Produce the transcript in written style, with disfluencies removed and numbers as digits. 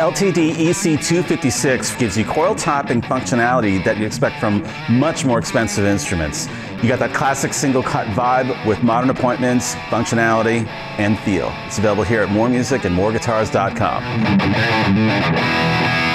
LTD EC-256 gives you coil tapping functionality that you expect from much more expensive instruments. You got that classic single cut vibe with modern appointments, functionality, and feel. It's available here at moremusic and moreguitars.com.